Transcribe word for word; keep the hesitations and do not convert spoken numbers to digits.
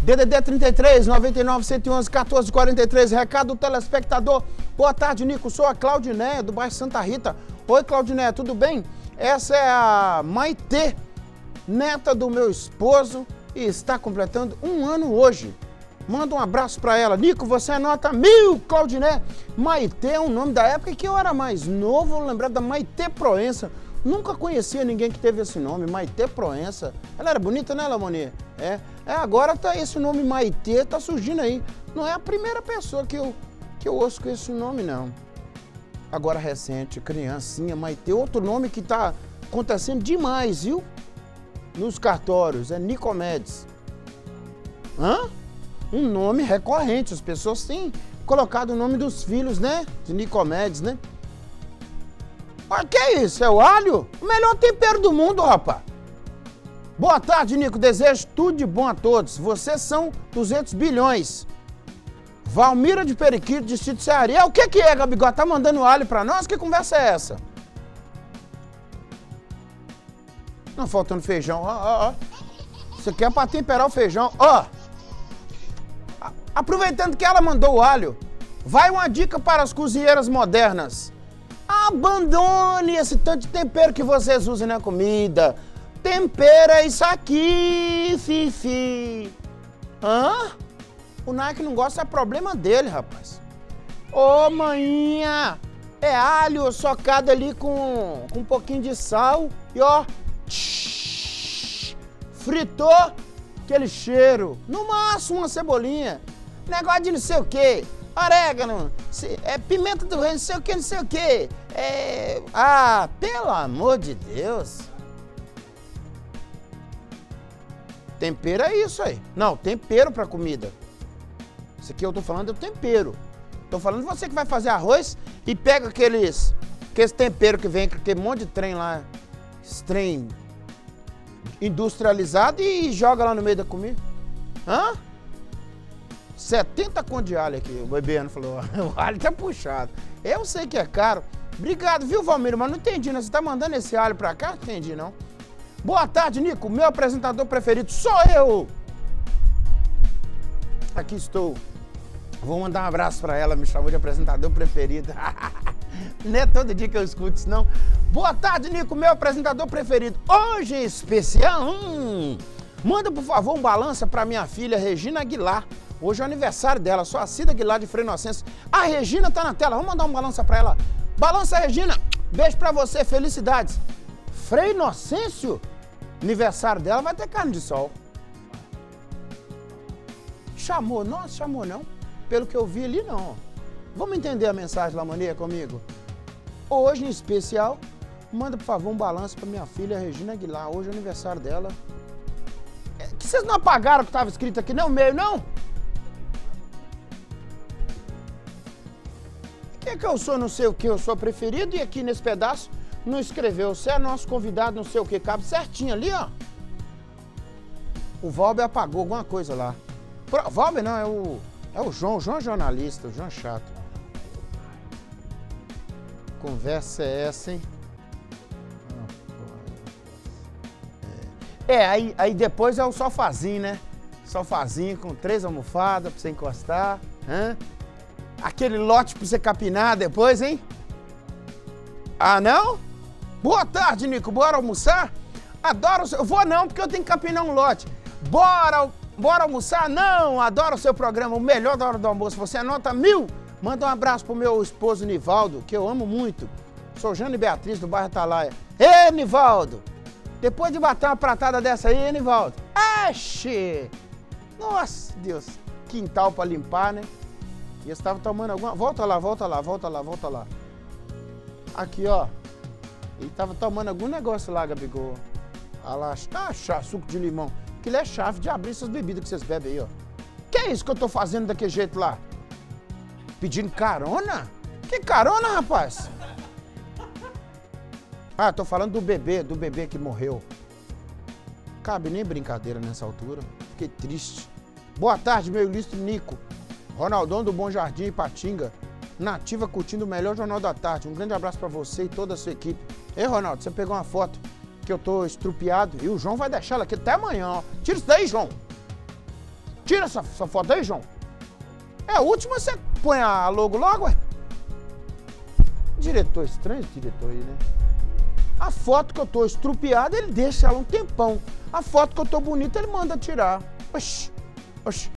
D D D trinta e três, noventa e nove, cento e onze, quatorze, quarenta e três, recado do telespectador. Boa tarde, Nico, sou a Claudinéia, do bairro Santa Rita. Oi, Claudinéia, tudo bem? Essa é a Maitê, neta do meu esposo, e está completando um ano hoje. Manda um abraço pra ela. Nico, você é nota mil, Claudinéia. Maitê é um nome da época que eu era mais novo, eu lembrava da Maitê Proença. Nunca conhecia ninguém que teve esse nome, Maitê Proença. Ela era bonita, né, Lamoni? É. É, agora tá esse nome Maitê, tá surgindo aí. Não é a primeira pessoa que eu, que eu ouço com esse nome, não. Agora recente, criancinha, Maitê. Outro nome que tá acontecendo demais, viu? Nos cartórios, é Nicomedes. Hã? Um nome recorrente, as pessoas têm colocado o nome dos filhos, né? De Nicomedes, né? Olha, que é isso? É o alho? O melhor tempero do mundo, rapaz. Boa tarde, Nico. Desejo tudo de bom a todos. Vocês são duzentos bilhões. Valmira de Periquito, Distrito Ceará. O que que é, Gabigol? Tá mandando alho pra nós? Que conversa é essa? Não, faltando feijão. Ó, ó, ó. Isso aqui é pra temperar o feijão. Ó. Aproveitando que ela mandou o alho, vai uma dica para as cozinheiras modernas. Abandone esse tanto de tempero que vocês usam na comida. Tempera isso aqui, Fifi. Hã? O Nike não gosta, é problema dele, rapaz. Ô, maninha, é alho socado ali com, com um pouquinho de sal e ó, tsh, fritou aquele cheiro. No máximo uma cebolinha. Negócio de não sei o quê. Orégano, é pimenta do reino, não sei o que, não sei o que. É... Ah, pelo amor de Deus. Tempero é isso aí. Não, tempero pra comida. Isso aqui eu tô falando do tempero. Tô falando de você que vai fazer arroz e pega aqueles, aqueles temperos que vem com aquele monte de trem lá, esse trem industrializado e joga lá no meio da comida. Hã? setenta conto de alho aqui, o Bebiano falou, o alho tá puxado. Eu sei que é caro. Obrigado, viu, Valmir? Mas não entendi, né? Você tá mandando esse alho pra cá? Não entendi, não. Boa tarde, Nico. Meu apresentador preferido sou eu. Aqui estou. Vou mandar um abraço pra ela, me chamou de apresentador preferido. Não é todo dia que eu escuto isso, não. Boa tarde, Nico. Meu apresentador preferido. Hoje em especial, hum, manda, por favor, um balança pra minha filha, Regina Aguilar. Hoje é o aniversário dela, sou a Cida Aguilar de Frei Inocêncio. A Regina tá na tela, vamos mandar um balança pra ela. Balança, Regina, beijo pra você, felicidades. Frei Inocêncio, aniversário dela, vai ter carne de sol. Chamou, não, chamou não. Pelo que eu vi ali, não. Vamos entender a mensagem lá, mania, comigo? Hoje, em especial, manda, por favor, um balanço pra minha filha, Regina Aguilar. Hoje é o aniversário dela. É, que vocês não apagaram o que estava escrito aqui, não, meio, não? Que é que eu sou não sei o que, eu sou preferido e aqui nesse pedaço não escreveu. Você é nosso convidado, não sei o que, cabe certinho ali, ó. O Valber apagou alguma coisa lá. O Valber não, é o, é o João, o João é jornalista, o João é chato. Conversa é essa, hein? É, aí, aí depois é o sofazinho, né? Sofazinho com três almofadas pra você encostar, hã? Aquele lote pra você capinar depois, hein? Ah, não? Boa tarde, Nico. Bora almoçar? Adoro o seu... Eu vou não, porque eu tenho que capinar um lote. Bora, bora almoçar? Não, adoro o seu programa, o melhor da hora do almoço. Você anota mil? Manda um abraço pro meu esposo, Nivaldo, que eu amo muito. Sou Jane Beatriz, do bairro Atalaia. Ê, Nivaldo! Depois de bater uma pratada dessa aí, Nivaldo? Oxê! Nossa, Deus. Quintal pra limpar, né? E eles estavam tomando alguma... Volta lá, volta lá, volta lá, volta lá. Aqui, ó. Ele tava tomando algum negócio lá, Gabigol. Ah lá, ah, chá, suco de limão. Aquilo é chave de abrir essas bebidas que vocês bebem aí, ó. Que é isso que eu tô fazendo daquele jeito lá? Pedindo carona? Que carona, rapaz? Ah, tô falando do bebê, do bebê que morreu. Cabe nem brincadeira nessa altura. Fiquei triste. Boa tarde, meu ilustro Nico. Ronaldão do Bom Jardim, Ipatinga. Nativa curtindo o melhor Jornal da Tarde. Um grande abraço pra você e toda a sua equipe. Ei, Ronaldo, você pegou uma foto que eu tô estrupiado e o João vai deixar ela aqui até amanhã, ó. Tira isso daí, João. Tira essa, essa foto aí, João. É a última, você põe a logo logo, ué. Diretor estranho, esse diretor aí, né? A foto que eu tô estrupiado, ele deixa ela um tempão. A foto que eu tô bonita, ele manda tirar. Oxi, oxi.